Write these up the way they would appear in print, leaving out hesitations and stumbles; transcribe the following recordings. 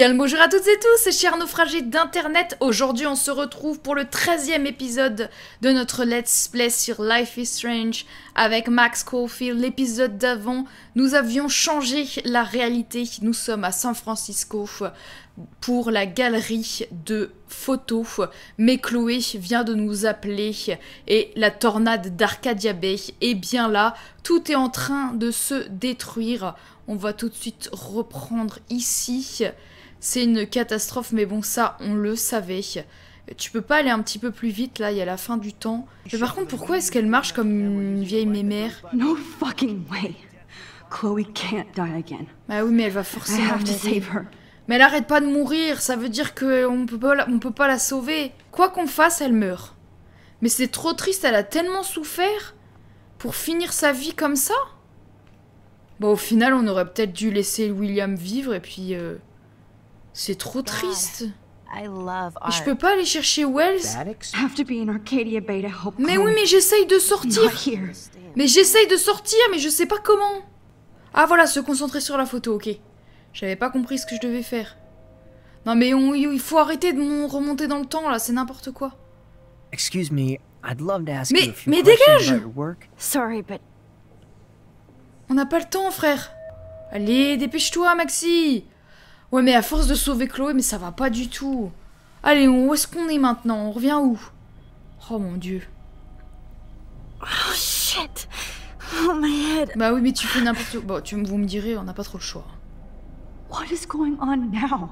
Bien le bonjour à toutes et tous, chers naufragés d'internet. Aujourd'hui on se retrouve pour le 13e épisode de notre Let's Play sur Life is Strange avec Max Caulfield. L'épisode d'avant, nous avions changé la réalité. Nous sommes à San Francisco pour la galerie de photos. Mais Chloé vient de nous appeler et la tornade d'Arcadia Bay est bien là. Tout est en train de se détruire. On va tout de suite reprendre ici. C'est une catastrophe, mais bon, ça, on le savait. Tu peux pas aller un petit peu plus vite, là, il y a la fin du temps. Mais par contre, pourquoi est-ce qu'elle marche comme une vieille mémère? No fucking way. Chloe can't die again. Bah oui, mais elle va I forcément have to mourir. save her. Mais elle arrête pas de mourir, ça veut dire qu'on peut pas la sauver. Quoi qu'on fasse, elle meurt. Mais c'est trop triste, elle a tellement souffert pour finir sa vie comme ça. Bon, au final, on aurait peut-être dû laisser William vivre et puis... C'est trop triste. Et je peux pas aller chercher Wells. Have to be in Arcadia Bay to help Mais Chloe. oui, mais j'essaye de sortir. Not here. Mais j'essaye de sortir, mais je sais pas comment. Ah voilà, se concentrer sur la photo, ok. J'avais pas compris ce que je devais faire. Non mais il faut arrêter de remonter dans le temps là, c'est n'importe quoi. Excuse me, I'd love to ask Mais- you a few mais questions dégage! about your work. Sorry, but On n'a pas le temps, frère. Allez, dépêche-toi, Maxi. Ouais, mais à force de sauver Chloé, mais ça va pas du tout. Allez, où est-ce qu'on est maintenant? On revient où? Oh mon dieu. oh shit. Oh my head. Bah oui, mais tu fais n'importe quoi. Bon, vous me direz, on n'a pas trop le choix. What is going on now?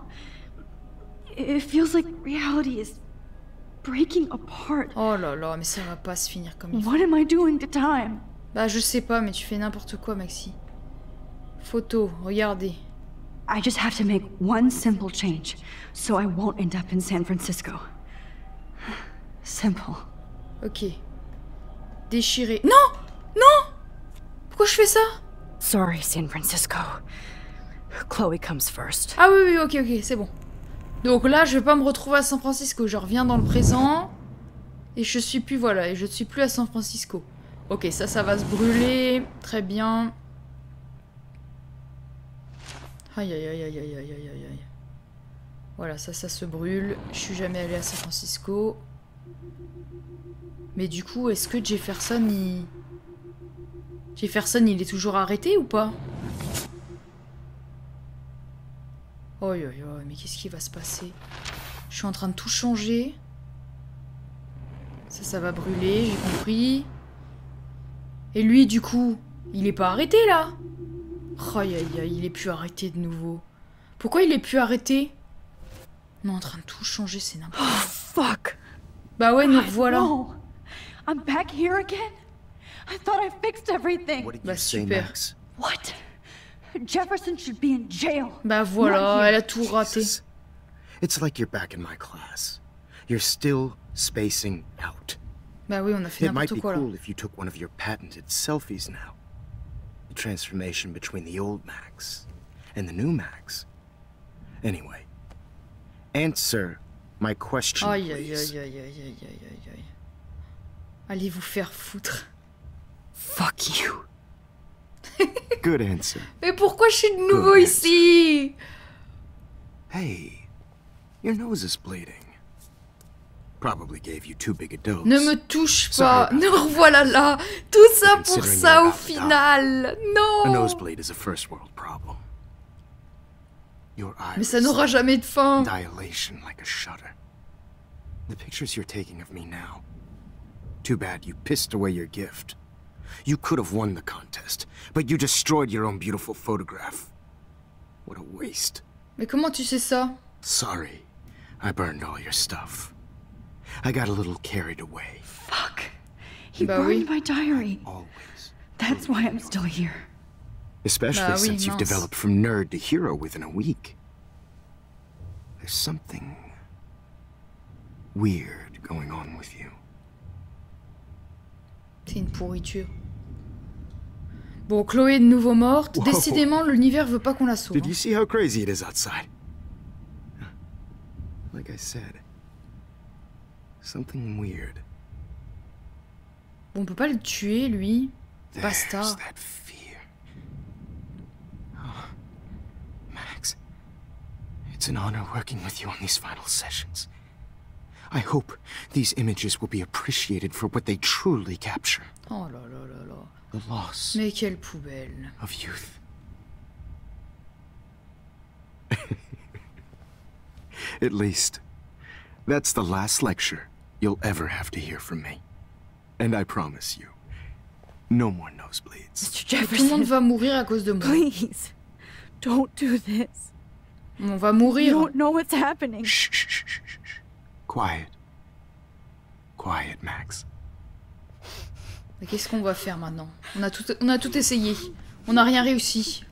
It feels like reality is breaking apart. Oh là là, mais ça va pas se finir comme il faut. What am I doing to time? Bah je sais pas, mais tu fais n'importe quoi, Maxi. Photo, regardez. I just have to make one simple change, so I won't end up in San Francisco. Simple. Ok. Déchirer. Non! Non! Pourquoi je fais ça? Sorry, San Francisco. Chloe comes first. Ah oui, ok, c'est bon. Donc là, je vais pas me retrouver à San Francisco. Je reviens dans le présent. Et je suis plus, voilà, et je suis plus à San Francisco. Ok, ça va se brûler. Très bien. Aïe, aïe, aïe, aïe, aïe, aïe, aïe, aïe. Voilà, ça se brûle. Je suis jamais allée à San Francisco. Mais du coup, est-ce que Jefferson, il est toujours arrêté ou pas? Oh, mais qu'est-ce qui va se passer? Je suis en train de tout changer. Ça va brûler, j'ai compris. Et lui, du coup, il est pas arrêté, là? Oh, aïe, il est plus arrêté de nouveau. Pourquoi il est plus arrêté? On est en train de tout changer, c'est n'importe quoi. Fuck. Bah ouais, nous revoilà. No. I'm back here again? I thought I fixed everything. What did Bah you say, super. Max? What? Jefferson should be in jail. Bah voilà, elle a tout raté. Jesus. It's like you're back in my class. You're still spacing out. Bah oui, on a fait It might n'importe be quoi là. cool if you took one of your patented selfies now. The transformation between the old Max and the new Max. Anyway, answer my question, Aïe, aïe, please. aïe, aïe, aïe, aïe, aïe, aïe, aïe. Allez vous faire foutre. Fuck you. Good answer. Mais pourquoi je suis de nouveau Good. ici? Hey, your nose is bleeding. Probably gave you too big a dose. Ne me touche pas. Sorry about Nous revoilà là. Tout ça pour Considering ça you're au about to die. final. A Non. nosebleed is a first world problem. Your eyes. Mais ça n'aura jamais de fin. Dilation like a shutter. The pictures you're taking of me now. Too bad you pissed away your gift. You could have won the contest, but you destroyed your own beautiful photograph. What a waste. Mais comment tu sais ça? Sorry, I burned all your stuff. I got a little carried away. Fuck. He Bah burned oui. my diary. Always. That's why I'm still here. Especially Bah oui, since you've mince. developed from nerd to hero within a week. There's something weird going on with you. C'est une pourriture. Bon, Chloé est de nouveau morte. Wow. Décidément, l'univers veut pas qu'on la sauve. Did you see how crazy it is outside? Like I said, something weird. Bon, on peut pas le tuer, lui. Basta. There's that fear. Oh, Max, It's an honor working with you on these final sessions. I hope these images will be appreciated for what they truly capture. Oh là là là là. The loss Mais quelle poubelle. of youth. At least, that's the last lecture you'll ever have to hear from me. And I promise you, no more nosebleeds. Mr. Tout le monde Jefferson, va mourir à cause de moi. please, don't do this. On va You mourir. don't know what's happening. Shh, shh, shh, shh, shh, shh. Quiet. Quiet, Max. Mais qu'est-ce qu'on va faire maintenant? On a tout essayé. On n'a rien réussi.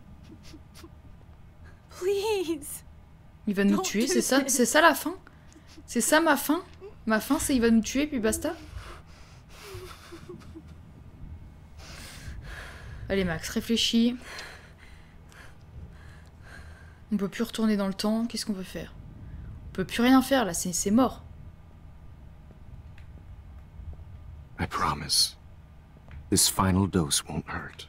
Please. Il va nous Don't tuer, do c'est ça la fin? C'est ça ma fin? Ma fin, c'est il va nous tuer, puis basta? Allez Max, réfléchis. On peut plus retourner dans le temps, qu'est-ce qu'on peut faire? On peut plus rien faire là, c'est mort. I promise. This final dose won't hurt.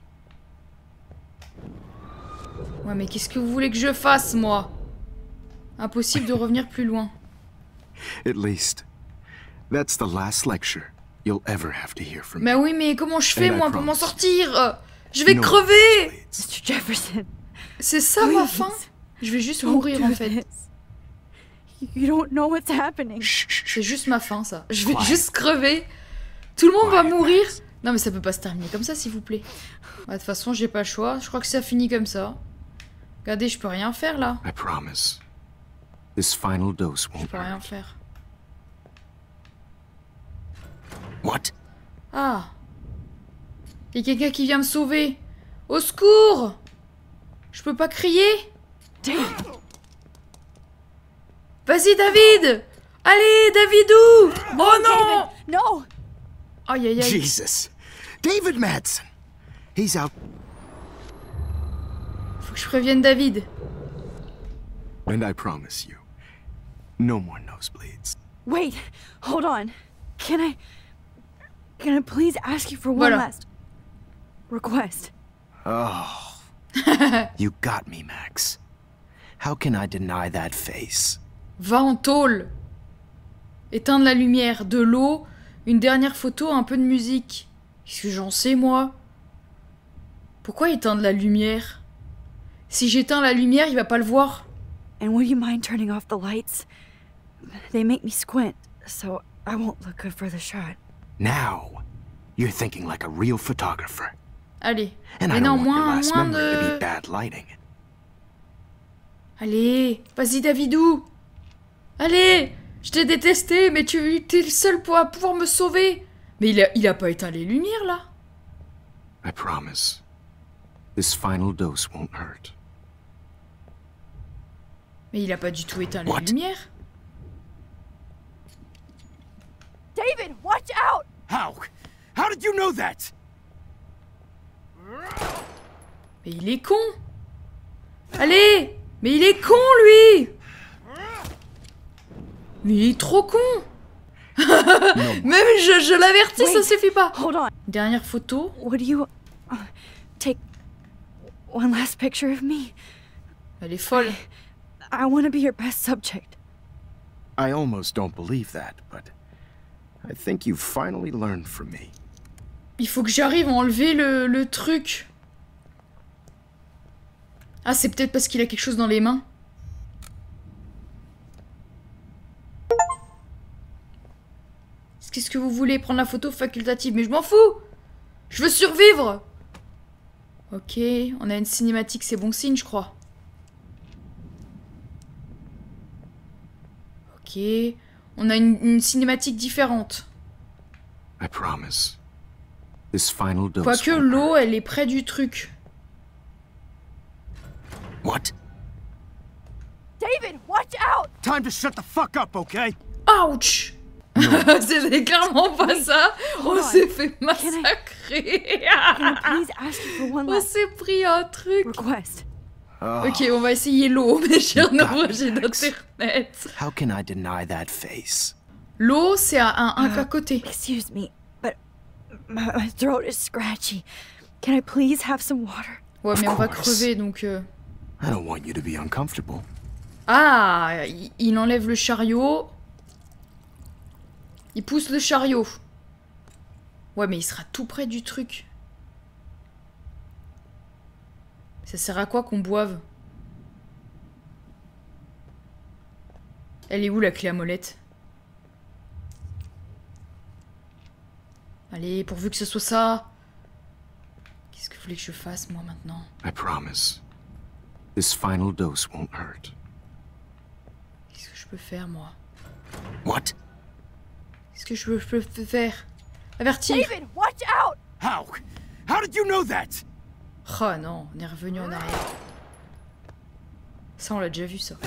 Ouais mais qu'est-ce que vous voulez que je fasse moi? Impossible de revenir plus loin. At least, that's the last lecture you'll ever have to hear from me. Mais oui mais comment je fais And I moi pour m'en promise. sortir? Je vais No crever! nosebleeds. Mr. Jefferson, C'est ça ma please. fin? Je vais juste Don't mourir do en fait. this. You don't know what's happening. Shh, shh, shh. C'est juste ma fin, ça. Je vais Quiet. juste crever. Tout le monde va Quiet, mourir. Max. Non, mais ça peut pas se terminer comme ça, s'il vous plaît. Bah, de toute façon, j'ai pas le choix. Je crois que ça finit comme ça. Regardez, je peux rien faire, là. I promise. This final dose Je won't peux rien hurt. faire. What? Ah. Il y a quelqu'un qui vient me sauver. Au secours! Je peux pas crier? Vas-y, David! Allez, Davidou! Oh non! No! Aïe, aïe, aïe. Jesus. David Madsen. He's out. Faut que je prévienne David. And I promise you, no more nosebleeds. Wait, hold on. Can I please ask you for one Voilà. last request? Oh. You got me, Max. How can I deny that face? Va en tôle. Éteindre la lumière, de l'eau, une dernière photo, un peu de musique. Qu'est-ce que j'en sais, moi? Pourquoi éteindre la lumière? Si j'éteins la lumière, il va pas le voir. And would you mind turning off the lights? They make me squint, so I won't look good for the shot. Now, you're thinking like a real photographer. Allez. And Mais I non, don't want your moins, last moins memory to de... be bad lighting. Allez, vas-y, Davidou. Allez, je t'ai détesté, mais t'es le seul à pouvoir me sauver. Mais il a pas éteint les lumières, là. I promise. This final dose won't hurt. Mais il a pas du tout éteint les What? lumières. David, watch out! How? How did you know that? Mais il est con. Allez, mais il est con, lui. Mais il est trop con. Même je l'avertis, ça Wait. suffit pas. Hold on. Dernière photo. Would you take one last picture of me? Elle est folle. I want to be your best subject. I almost don't believe that, but I think you've finally learned from me. Il faut que j'arrive à enlever le truc. Ah, c'est peut-être parce qu'il a quelque chose dans les mains. Qu'est-ce que vous voulez? Prendre la photo facultative? Mais je m'en fous! Je veux survivre! Ok, on a une cinématique, c'est bon signe, je crois. Ok, on a une cinématique différente. I promise. This final dose Quoique won't l'eau, hurt. elle est près du truc. What? David, watch out! Time to shut the fuck up, okay? Ouch! C'était clairement pas ça. On Hold on. s'est fait Can massacrer. I please ask you for one On last s'est pris un truc. request? Oh, Ok, on va essayer l'eau, mais j'ai un got abrégé it, Max. d'internet. how can I deny that face? L'eau, c'est un à côté. Excuse me, but my throat is scratchy. Can I please have some water? Ouais, Of mais on va course. crever, donc... I don't want you to be uncomfortable. Ah, il enlève le chariot. Il pousse le chariot. Ouais, mais il sera tout près du truc. Ça sert à quoi qu'on boive? Elle est où la clé à molette? Allez, pourvu que ce soit ça. Qu'est-ce que vous voulez que je fasse, moi, maintenant? I promise. This final dose won't hurt. Qu'est-ce que je peux faire, moi? What? Qu'est-ce que je peux faire? Avertir. David, watch out! How? How did you know that? Oh non, on est revenu en arrière. Ça, on l'a déjà vu, ça.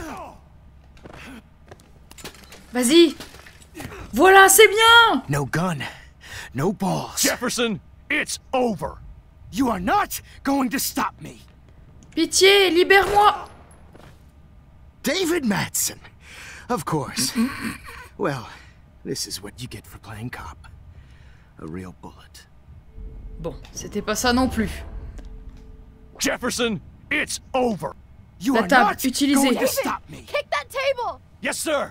Vas-y! Voilà, c'est bien! No gun. No balls. Jefferson, it's over. You are not going to stop me. Pitié, libère-moi! David Madsen. Of course. Well, this is what you get for playing cop. A real bullet. Bon, c'était pas ça non plus. Jefferson, it's over. You La are table, not utilisée. going to stop me. Kick that table! Yes, sir.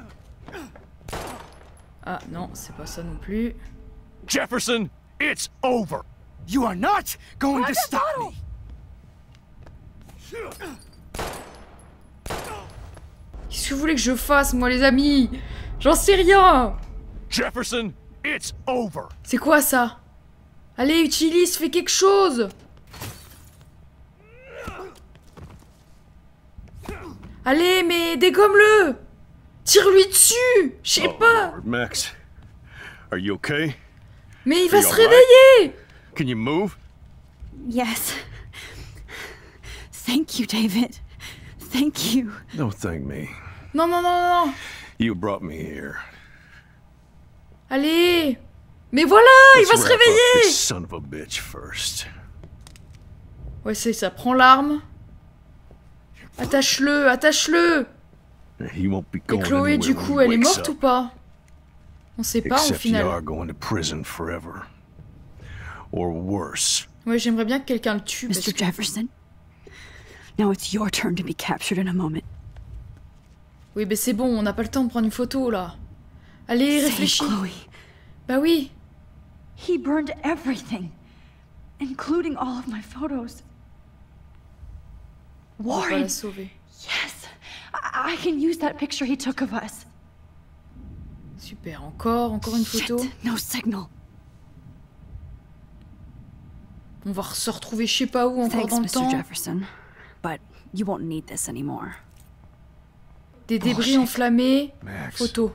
Ah non, c'est pas ça non plus. Jefferson, it's over. You are not going to stop me. Qu'est-ce que vous voulez que je fasse, moi, les amis? J'en sais rien! Jefferson, it's over. C'est quoi, ça? Allez, utilise, fais quelque chose! Allez, mais dégomme-le! Tire-lui dessus! Je sais pas! Lord, Max, are you okay? Mais il va Are se you all réveiller! Can you move? Yes. Thank you, David. Thank you. Don't thank me. Non, non, non, non! You brought me here. Allez! Mais voilà! Il Let's va se wrap up réveiller! this son of a bitch first. Ouais, c'est ça. Prends l'arme. Attache-le, attache-le! He won't be Et going Chloé, anywhere du when coup, he elle est wakes morte up. ou pas? On sait pas, au Except you are final. going to prison forever. Or worse. Ouais, j'aimerais bien que quelqu'un le tue. Parce Mr. que... Jefferson, now it's your turn to be captured in a moment. Oui, mais c'est bon, on n'a pas le temps de prendre une photo, là. Allez, Save réfléchis. Chloe. Bah oui. He burned everything, including all of my photos. On va la Warren, sauver. yes, I can use that picture he took of us. Super, encore une photo. Shit, no signal. On va se retrouver je sais pas où, encore Thanks, dans le Mr. temps. Jefferson, but you won't need this anymore. Des débris Bullshit. enflammés. Max. Photo.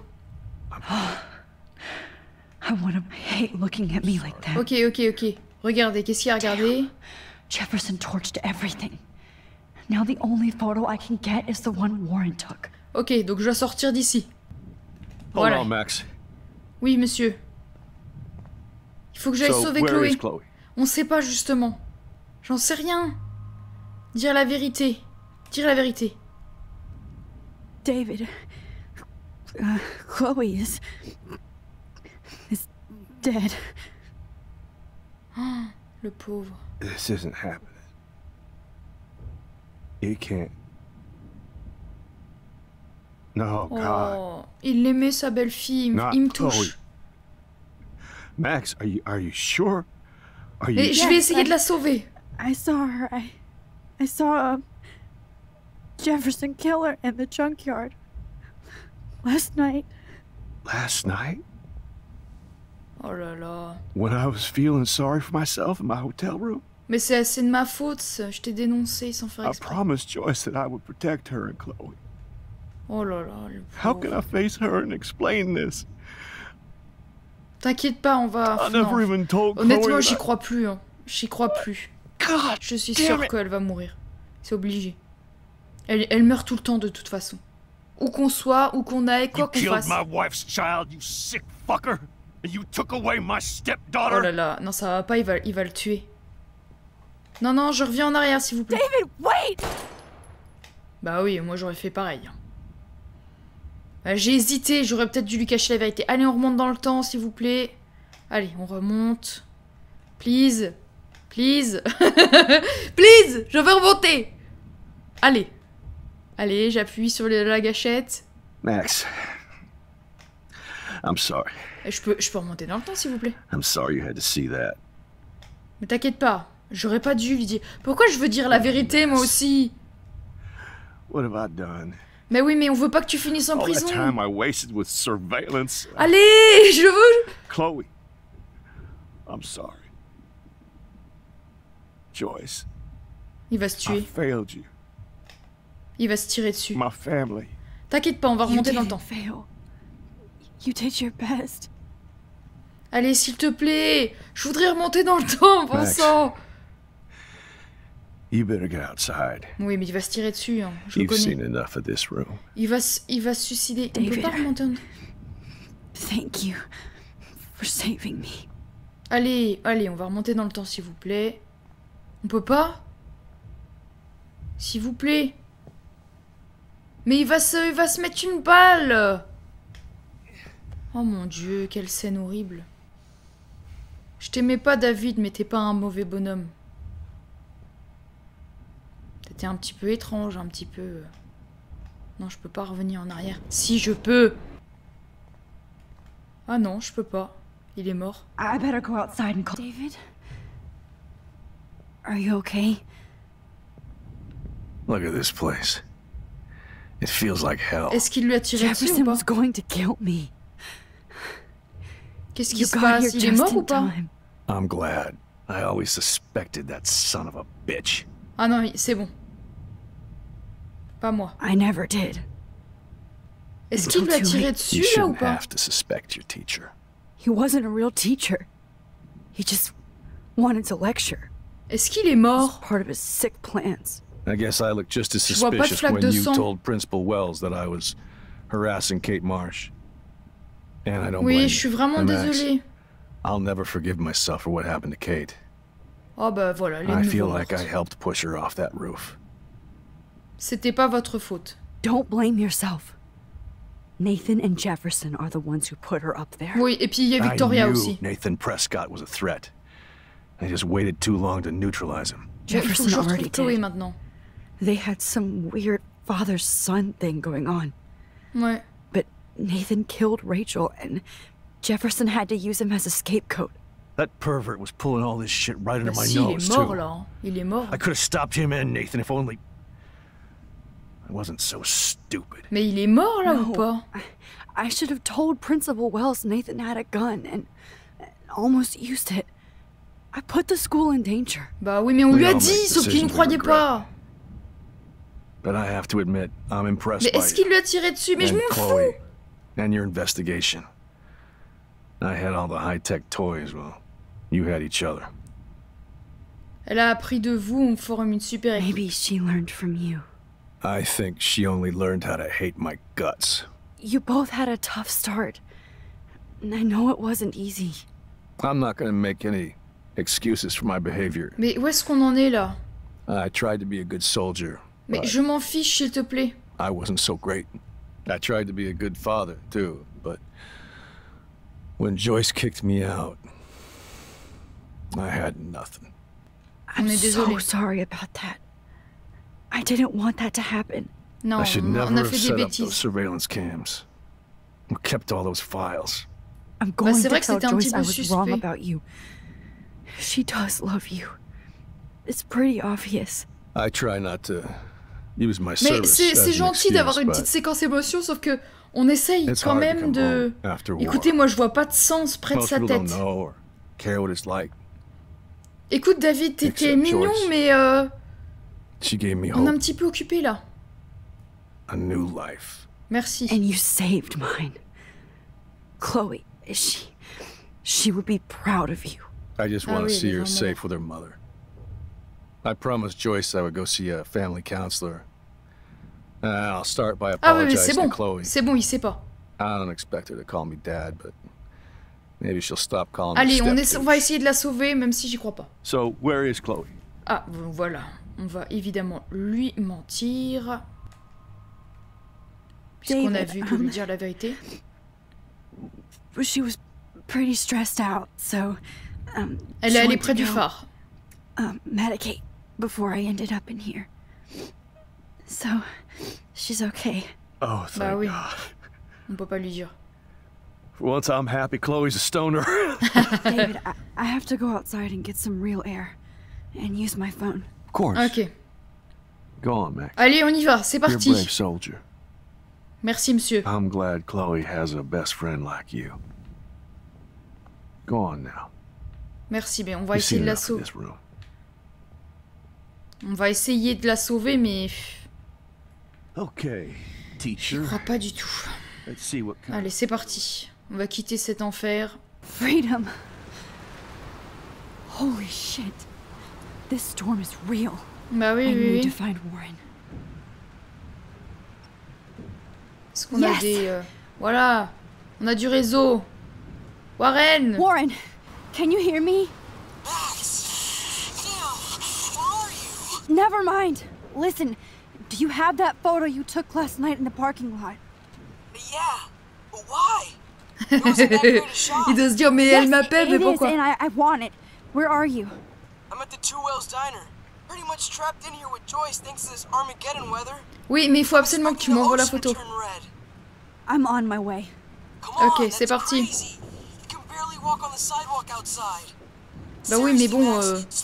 I want him hate looking at me like that. Ok, ok, ok. Regardez, qu'est-ce qu'il y a à regarder? Jefferson torched everything. Now the only photo I can get is the one Warren took. Ok, donc je dois sortir d'ici. Hold Voilà. on, Max. Oui, monsieur. Il faut que j'aille So, sauver where Chloé. is Chloe? On sait pas, justement. J'en sais rien. Dire la vérité. Dire la vérité. David, Chloe is dead. Le pauvre. This isn't happening. It can't. No, God. Oh, il aimait sa belle-fille. Not Il me Chloé. touche. Max, are you sure? Are you? Et je vais essayer de la sauver. I saw her. I saw Jefferson kill her in the junkyard last night. Last night, Oh là là. when I was feeling sorry for myself in my hotel room, Mais c'est de ma faute, ça. Je t'ai dénoncé sans faire I exprès. promised Joyce that I would protect her and Chloe. Oh là là, le How pauvre. can I face her and explain this? T'inquiète pas, on va... I never non. even told Honnêtement, Chloe. j'y that crois plus. Hein. J'y crois plus. God, Je suis damn sûre it. qu'elle va mourir. C'est obligé. Elle meurt tout le temps de toute façon. Où qu'on soit, où qu'on aille, You quoi qu'on killed fasse. my wife's child, you sick fucker, and you took away my Oh stepdaughter. là là, non ça va pas, il va le tuer. Non, non, je reviens en arrière s'il vous plaît. David, wait! Bah oui, moi j'aurais fait pareil. Bah, j'ai hésité, j'aurais peut-être dû lui cacher la vérité. Allez, on remonte dans le temps s'il vous plaît. Allez, on remonte. Please. Please. Please, je veux remonter. Allez. Allez, j'appuie sur la gâchette. Max, I'm sorry. Et je peux remonter dans le temps, s'il vous plaît. I'm sorry you had to see that. Mais t'inquiète pas, j'aurais pas dû lui dire. Pourquoi je veux dire la vérité, moi aussi? What have I done? Mais oui, mais on veut pas que tu finisses en All that prison. time I wasted with surveillance. Allez, je veux... Chloe, I'm sorry. Joyce, Il va se I tuer. failed you. Il va se tirer dessus. My family. T'inquiète pas, on va You remonter dans le didn't temps. fail. You did your best. Allez, s'il te plaît. Je voudrais remonter dans le temps, bon Max. sang. You better get outside. Oui, mais il va se tirer dessus, hein. Je le You've seen connais. enough of this room. Il va se suicider. On peut David. pas remonter en... Thank you for saving me. Allez, on va remonter dans le temps, s'il vous plaît. On peut pas? S'il vous plaît. Mais il va se mettre une balle. Oh mon Dieu, quelle scène horrible. Je t'aimais pas, David, mais t'es pas un mauvais bonhomme. T'étais un petit peu étrange, un petit peu... Non, je peux pas revenir en arrière. Si, je peux. Ah non, je peux pas. Il est mort. I better go outside and call David. Are you okay? Look at this place. It feels like hell. Est-ce qu'il lui a tiré dessus Jefferson ou pas? was going to kill me. Qu'est-ce qui You se got here passe? Il est just mort ou in pas? time. I'm glad. I always suspected that son of a bitch. Ah non, c'est bon. Pas moi. I never did. Est-ce qu'il lui a tiré You dessus là ou shouldn't pas? have to suspect your teacher. He wasn't a real teacher. He just wanted to lecture. Est-ce qu'il est It was mort? part of his sick plans. I guess I look just as Je vois pas de suspicious flaque when de you sang. told Principal Wells that I was harassing Kate Marsh. And I don't blame Oui, you. je suis vraiment And Max, désolée. I'll never forgive myself for what happened to Kate. Oh bah voilà, les I feel nouveaux like I morts. helped push her off that roof. C'était pas votre faute. Don't blame yourself. Nathan and Jefferson are the ones who put her up there. Oui, et puis il y a I Victoria knew aussi. Nathan Prescott was a threat. I just waited too long to neutralize him. Bon, il faut que Jefferson je already retrouve Chloé did. maintenant. They had some weird father-son thing going on. Ouais. But Nathan killed Rachel, and Jefferson had to use him as a scapegoat. That pervert was pulling all this shit right under Bah my si, il nose, est mort too. là. Hein. Il est mort. I could have stopped him and Nathan if only I wasn't so stupid. Mais il est mort là ou No. pas? I should have told Principal Wells Nathan had a gun and almost used it. I put the school in danger. Bah oui, mais on We lui a all dit, make sauf qu'il ne decisions we croyait regret. pas. But I have to admit, I'm impressed Mais by est-ce qu'il you lui a tiré dessus? Mais je and m'en fous. Chloe and your investigation. I had all the high-tech toys, well, you had each other. Elle a appris de vous, on forme une super équipe. Maybe she learned from you. I think she only learned how to hate my guts. You both had a tough start. And I know it wasn't easy. I'm not gonna make any excuses for my behavior. Mais où est-ce qu'on en est là? I tried to be a good soldier, Mais but je m'en fiche, s'il te plaît. I wasn't so great. I tried to be a good father, too, but when Joyce kicked me out, I had nothing. I'm On est so désolé. sorry about that. I didn't want that to happen. Non, I should on never a have fait des set up those bêtises. surveillance cams. Or kept all those files. I'm going c'est to vrai que tell c'était un petit Joyce I peu was wrong suspect. about you. She does love you. It's pretty obvious. I try not to use my Mais service c'est as an gentil d'avoir excuse, une but petite séquence émotion, sauf que on essaye it's quand hard to même come de... home after war. Écoutez, moi je vois pas de sens près de Most sa people don't tête. know or care what it's like. Écoute David, t'étais Except mignon, Joyce. mais She gave me on est un hope, petit peu occupé là. a new life. Merci. And you saved mine. Chloe, she would be proud of you. I just Ah want to oui, see elle est her vraiment safe with her mother. I promised Joyce I would go see a family counselor. I'll start by Ah oui, mais c'est apologizing bon. to Chloe. C'est bon, il sait pas. I don't expect her to call me dad, but maybe she'll stop calling Allez, me on step-douche. va essayer de la sauver, même si j'y crois pas. So, where is Chloe? Ah, voilà. On va évidemment lui mentir. Puisqu'on a David, vu que lui dire la vérité. She was pretty stressed out, so Elle she est allée went près to du go, phare. medicate before I ended up in here. So, she's okay. Oh, Bah thank oui. God. On peut pas lui dire. For once I'm happy Chloe's a stoner. David, I have to go outside and get some real air. And use my phone. Of course. Ok. Go on, Max. Allez, on y va, c'est You're a parti. brave soldier. Merci, monsieur. I'm glad Chloe has a best friend like you. Go on now. Merci, mais on va You've essayer seen de la enough of sauver. this room. On va essayer de la sauver, mais Okay, je teacher. crois pas du tout. Let's see what kind Allez, c'est parti. On va quitter cet enfer. Freedom. Holy shit. This storm is real. Bah oui, I oui, need to oui. find Warren. Parce qu'on a Yes. des... Voilà. On a du réseau. Warren. Warren, can you hear me? Never mind. Listen, do you have that photo you took last night in the parking lot? Yeah, but why? It wasn't that great a shot. Il doit se dire, mais elle m'appelle, mais it is, pourquoi? and I want it. Where are you? I'm at the Two Whales Diner. Pretty much trapped in here with Joyce thanks to this Armageddon weather. Oui, mais il faut absolument que tu m'envoies la photo. I'm on my way. Ok, c'est parti. Bah oui, mais bon...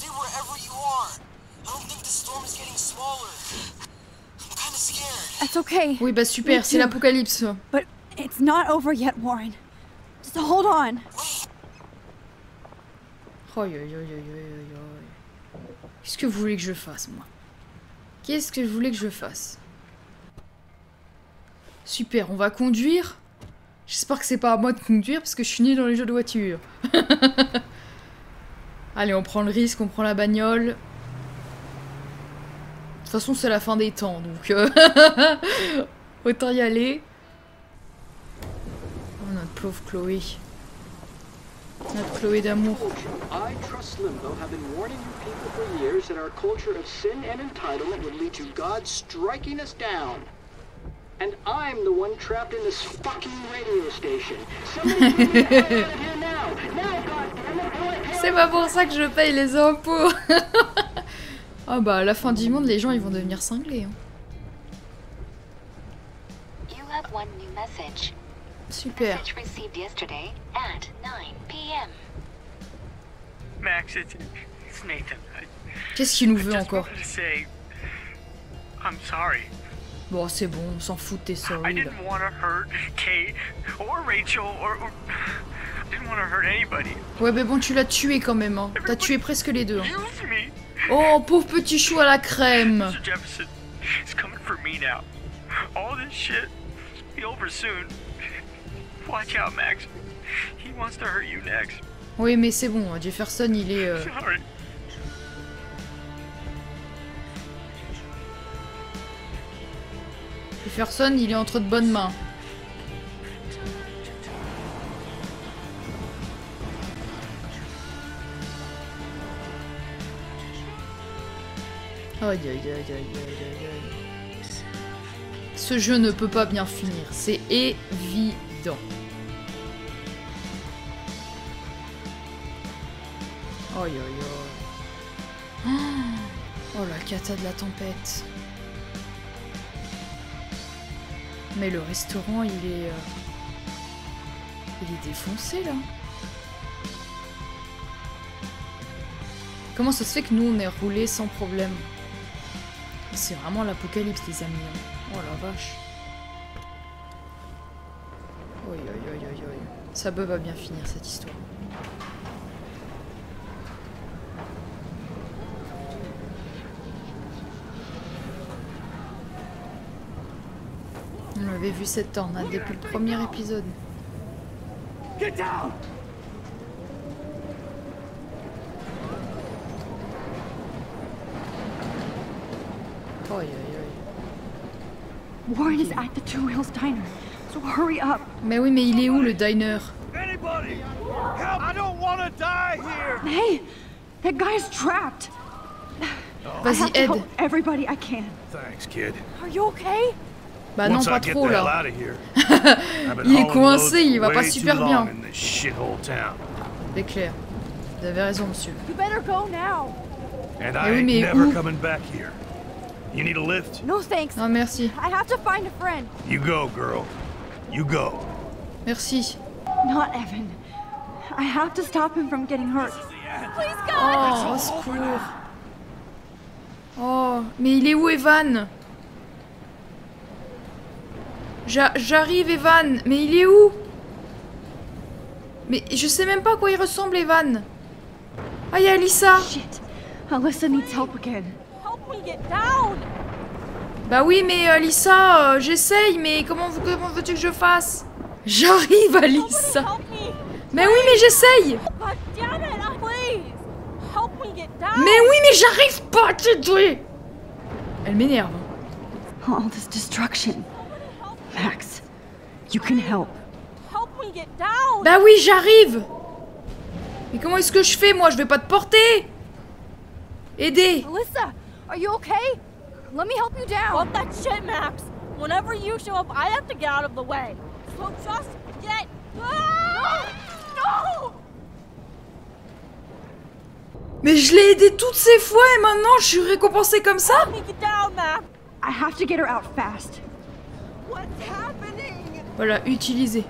That's okay. Oui, bah super, Me c'est too. l'apocalypse. But it's not over yet, Warren. Just hold on. Oh, yo, yo, yo, yo, yo, yo. Qu'est-ce que vous voulez que je fasse, moi? Qu'est-ce que je voulais que je fasse? Super, on va conduire. J'espère que c'est pas à moi de conduire parce que je suis nulle dans les jeux de voiture. Allez, on prend le risque, on prend la bagnole. De toute façon, c'est la fin des temps, donc autant y aller. Oh, notre pauvre Chloé. Notre Chloé d'amour. I Trust Limbo have been warning you people for years that our culture of sin and entitlement would lead to God striking us down. And I'm the one trapped in this fucking radio station. Somebody get me the hell out of here now! Now, goddammit! C'est pas pour ça que je paye les impôts. Ah bah à la fin du monde, les gens ils vont devenir cinglés. Hein. You have one new message. Super. Message received yesterday at 9 p.m. Max, it's Nathan. Qu'est-ce qu'il nous veut just encore? wanted to say, I'm sorry. Bon, c'est bon, on s'en fout de tes I sorries là. didn't want to hurt Kate or Rachel or I didn't want to hurt anybody. Ouais, mais bon, tu l'as tué quand même. Hein. T'as tué presque les deux. Hein. Use me. Oh, pauvre petit chou à la crème. Mr. Jefferson is coming for me now. All this shit will be over soon. Watch out, Max. He wants to hurt you next. Oui, mais c'est bon, Jefferson il est... Sorry. Jefferson il est entre de bonnes mains. Aïe aïe aïe aïe aïe aïe aïe. Ce jeu ne peut pas bien finir, c'est évident. Aïe aïe aïe. Oh la cata de la tempête. Mais le restaurant il est défoncé là. Comment ça se fait que nous on est roulé sans problème? C'est vraiment l'apocalypse les amis. Oh la vache. Aïe aïe aïe aïe aïe. Ça peut pas bien finir cette histoire. On avait vu cette tornade depuis le premier épisode. Get down! Aïe aïe aïe. Warren is at the Two Whales Diner. So hurry up. Mais oui, mais il est où le diner? Anybody! Help! I don't want to die here! Hey, that guy's trapped. I Vas-y, have to aide. help everybody I can. Thanks, kid. Are you okay? Bah non, Once pas I get trop the hell là. out of here, I've been Il est hauling coincé, loads il va pas way super too bien. long in this shithole town. C'est clair. Vous avez raison, monsieur. You better go now. And Mais I oui, ain't mais never où? coming back here. You need a lift? No thanks. Non, merci. I have to find a friend. You go, girl. You go. Merci. Not Evan. I have to stop him from getting hurt. Please, God! Oh, au secours. Oh, mais il est où, Evan? J'arrive, Evan. Mais il est où? Mais je sais même pas à quoi il ressemble, Evan. Ah, il y a Alyssa. Shit. Alyssa needs help again. Help me get down. Bah oui, mais Alyssa, j'essaye, mais comment veux-tu que je fasse? J'arrive, Alyssa. Help me. Mais oui, mais j'essaye. God damn it, please. Help me get down. Mais oui, mais j'arrive pas à t'aider. Elle m'énerve. All this destruction. Max, you can help. Help me get down. Bah oui, j'arrive. Mais comment est-ce que je fais, moi? Je vais pas te porter. Aider. Alyssa, are you okay? Let me help you down. Fuck that shit, Max. Whenever you show up, I have to get out of the way. So just get... Ah! No! Mais je l'ai aidé toutes ces fois et maintenant je suis récompensée comme ça? Help me get down, Max. I have to get her out fast. What's happening? Voilà, utiliser.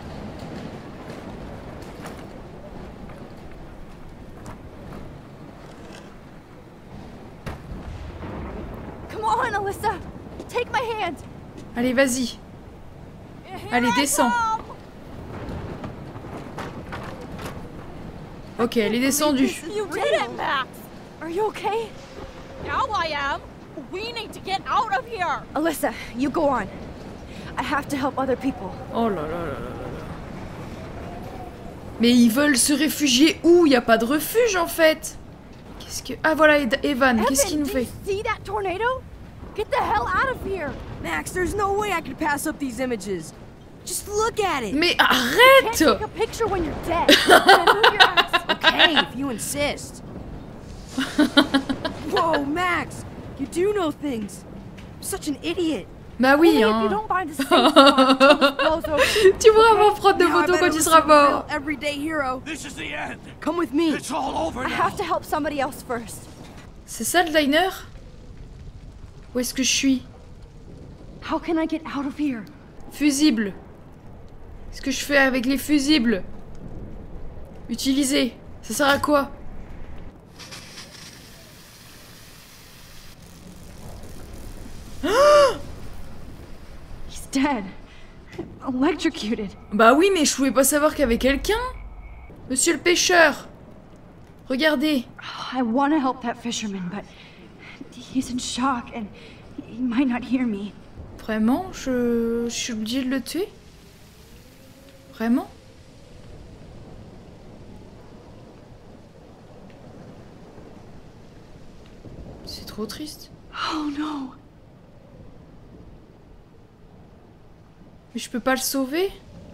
Come on, Alyssa. Take my hand. Allez, vas-y. Allez, descends. Ok, elle est descendue. You did it, Max. Are you okay? Now I am. We need to get out of here. Alyssa, you go on. I have to help other people. Oh là là là là là. Mais ils veulent se réfugier où? Il n'y a pas de refuge en fait. Qu'est-ce que... Ah voilà, Evan, qu'est-ce qu'il nous fait? See that tornado? Get the hell out of here. Max, there's no way I could pass up these images. Just look at it. Mais Can't arrête! take a picture when you're dead. Then move your ass. Okay, if you insist. Whoa, Max, you do know things. I'm such an idiot. Bah oui, Only if you hein. don't find the safe spot until this blows over. Tu pourras avoir prendre de Now I photos better quand tu listen seras to the real mort. everyday hero. This is the end. Come with me. It's all over I now. have to help somebody else first. C'est ça le diner? Où est-ce que je suis? How can I get out of here? Fusible. Qu'est-ce que je fais avec les fusibles? Utiliser. Ça sert à quoi? He's dead. Electrocuted. Bah oui, mais je pouvais pas savoir qu'il y avait quelqu'un. Monsieur le pêcheur. Regardez. I want to help that fisherman, but he's in shock and he might not hear me. Vraiment? Je suis obligée de le tuer? Vraiment? C'est trop triste. Oh no. Mais je peux pas le sauver?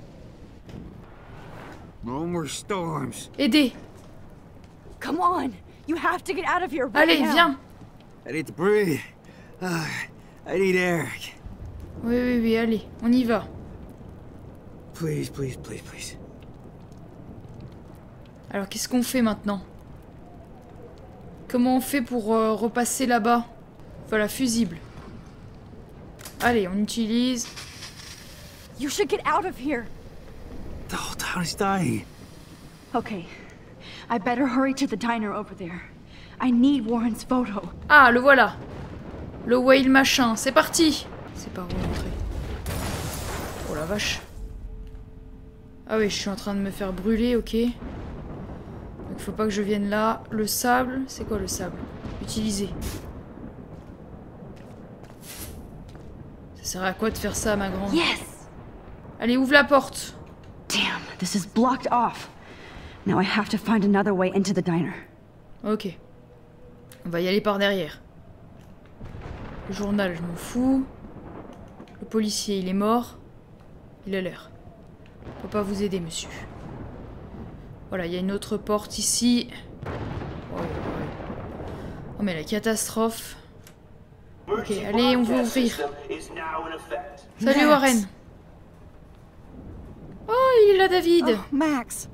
No more storms. Aidez. Come on. You have to get out of here right Allez, now. viens. I need to breathe. I need air. Oui, oui, oui, allez, on y va. Please, please, please, please. Alors, qu'est-ce qu'on fait maintenant? Comment on fait pour repasser là-bas? Voilà, fusible. Allez, on utilise. You should get out of here. The whole town is dying. Okay. I better hurry to the diner over there. I need Warren's photo. Ah, le voilà. Le whale machin, c'est parti. C'est par où rentrer? Oh la vache. Ah oui, je suis en train de me faire brûler, ok. Donc faut pas que je vienne là. Le sable, c'est quoi le sable? Utiliser. Ça sert à quoi de faire ça, ma grande? Yes! Allez, ouvre la porte. Damn, this is blocked off. Now I have to find another way into the diner. Ok. On va y aller par derrière. Le journal, je m'en fous. Le policier, il est mort. Il a l'air. On peut pas vous aider, monsieur. Voilà, il y a une autre porte ici. Oh, oh mais la catastrophe. Ok, allez, on va ouvrir. Salut, Warren. Oh, il est là, David. Oh, Max.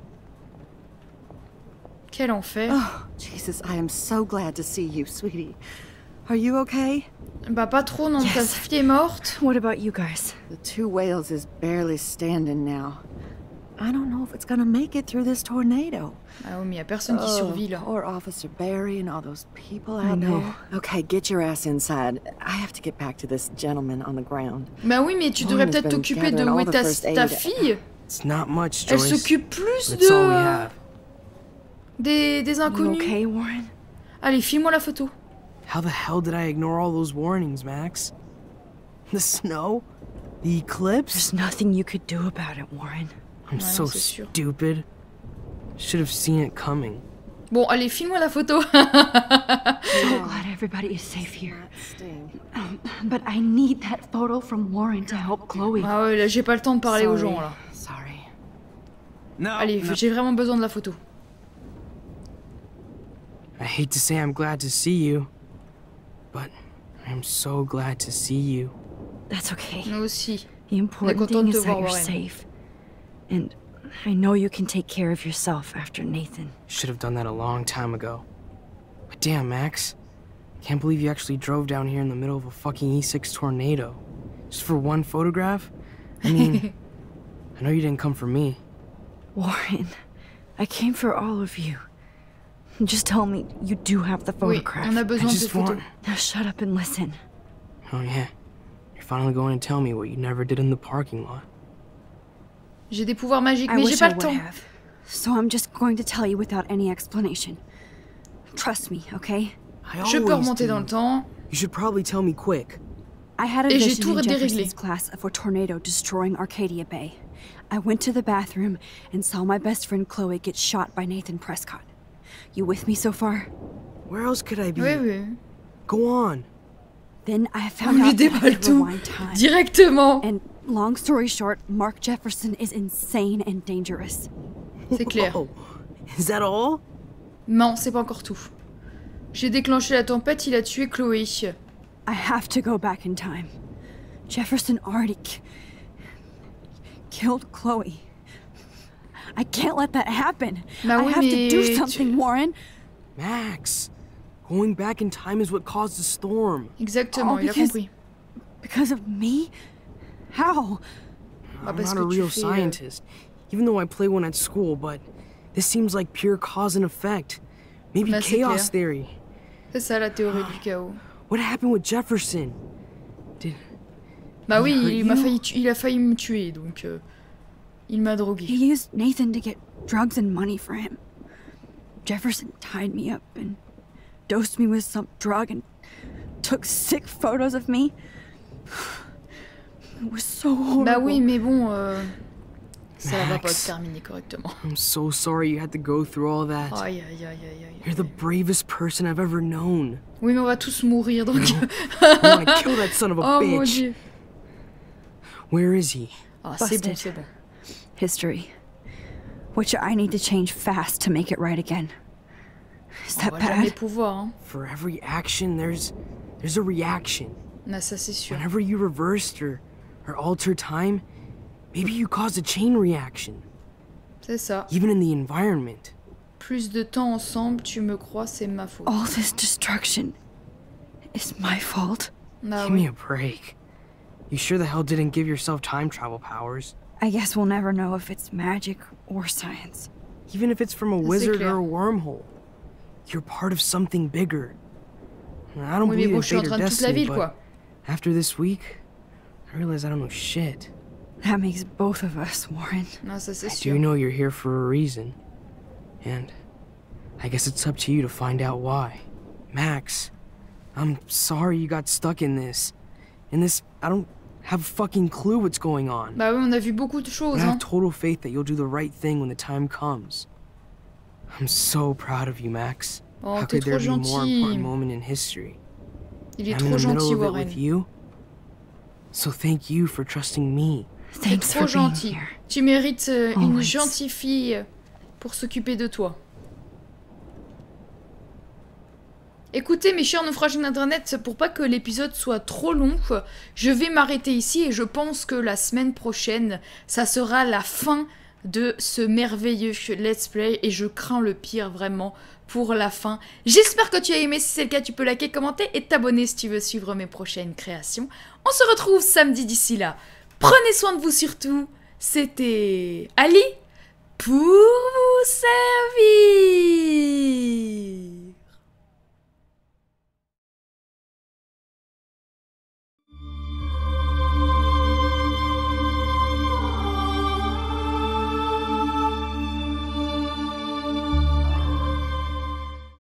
Quel enfer. Oh, Jesus, I am so glad to see you, sweetie. Are you okay? Bah pas trop, non, ta fille est morte. What about you guys? The Two Whales is barely standing now. I don't know if it's gonna make it through this tornado. Ah oui, mais y a personne qui survit là. Poor Officer Barry and all those people out there. Okay, get your ass inside. I have to get back to this gentleman on the ground. Bah oui, mais tu devrais peut-être t'occuper de où est ta fille. It's not much, Elle Joyce. s'occupe plus That's all we have. des inconnus. You okay, Warren? Allez, file-moi la photo. How the hell did I ignore all those warnings, Max? The snow? The eclipse? There's nothing you could do about it, Warren. I'm so stupid. Should have seen it coming. Bon, allez, file-moi la photo. So glad everybody is safe here. But I need that photo from Warren to help Chloe. Ah ouais, là, j'ai pas le temps de parler aux gens, là. Sorry. No. Allez, j'ai vraiment besoin de la photo. I hate to say I'm glad to see you, but I'm so glad to see you. That's okay. Moi aussi. The important contente thing de is that voir you're Warren. safe. And I know you can take care of yourself after Nathan. Should have done that a long time ago. But damn, Max. Can't believe you actually drove down here in the middle of a fucking E6 tornado. Just for one photograph? I mean, I know you didn't come for me. Warren, I came for all of you. Just tell me you do have the Oui, photograph. on a besoin de cette photo. Now shut up and listen. Oh yeah. You're finally going to tell me what you never did in the parking lot. J'ai des pouvoirs magiques, I mais j'ai wish pas I le would temps. have. So I'm just going to tell you without any explanation. Trust me, okay? Je peux remonter dans le temps. You should probably tell me quick. I had a Et j'ai vision tout in déréglé. Jefferson's class of a tornado destroying Arcadia Bay. I went to the bathroom and saw my best friend Chloe get shot by Nathan Prescott. You with me so far? Where else could I be? Oui, oui. Go on. Then I On found lui out that I déballe could tout. rewind time. Directement. And long story short, Mark Jefferson is insane and dangerous. C'est clair. Whoa. Is that all? Non, c'est pas encore tout. J'ai déclenché la tempête, il a tué Chloé. I have to go back in time. Jefferson already killed Chloe. I can't let that happen. Bah I oui, have to mais do something, Warren. Max, going back in time is what caused the storm. Exactement, il a compris. Because of me? How? I'm parce not a que tu real fais, scientist, even though I play one at school, but this seems like pure cause and effect. Maybe Bah, c'est chaos clair. theory. C'est ça la théorie du chaos. What happened with Jefferson? Bah oui, Did he hurt you? il a failli me tuer, donc il m'a drogué. He used Nathan to get drugs and money for him. Jefferson tied me up and dosed me with some drug and took sick photos of me. It was so horrible. Bah oui, mais bon, ça va pas Max. se terminer correctement. I'm so sorry you had to go through all that. Aïe, aïe, aïe, aïe, aïe. You're the bravest person I've ever known. Oui, mais on va tous mourir, donc... I wanna kill that son of a Oh mon bitch. dieu. Where is he? Ah, c'est bon, Busted. c'est bon. History. Which I need to change fast to make it right again. Is On that va jamais bad? pouvoir, hein. For every action, there's a reaction. Ah, ça c'est sûr. Whenever you reversed or altered time, maybe you caused a chain reaction. C'est ça. Even in the environment. Plus de temps ensemble, tu me crois, c'est ma faute. All this destruction is my fault. Ah Give me oui. a break. You sure the hell didn't give yourself time travel powers? I guess we'll never know if it's magic or science. Even if it's from a C'est wizard clair. or a wormhole. You're part of something bigger. I don't Oui, mais believe bon, in je suis en fate or train de toute la destiny, ville, but quoi. after this week, I realize I don't know shit. That makes both of us, Warren. Non, ça c'est I sûr. do know you're here for a reason. And I guess it's up to you to find out why. Max, I'm sorry you got stuck in this. I don't have a fucking clue what's going on. Bah oui, on a vu beaucoup de But choses, I hein. have total faith that you'll do the right thing when the time comes. I'm so proud of you, Max. Oh, How t'es could there trop be a more gentil. important moment in history? Il est I'm in trop the middle gentil, of it Warren. with you. So thank you for trusting me. T'es Thanks trop for being gentil. here. Tu mérites une Always. gentille fille pour s'occuper de toi. Écoutez mes chers naufragés d'internet, pour pas que l'épisode soit trop long, je vais m'arrêter ici et je pense que la semaine prochaine, ça sera la fin de ce merveilleux let's play et je crains le pire vraiment pour la fin. J'espère que tu as aimé, si c'est le cas tu peux liker, commenter et t'abonner si tu veux suivre mes prochaines créations. On se retrouve samedi, d'ici là. Prenez soin de vous surtout. C'était Ali pour vous servir.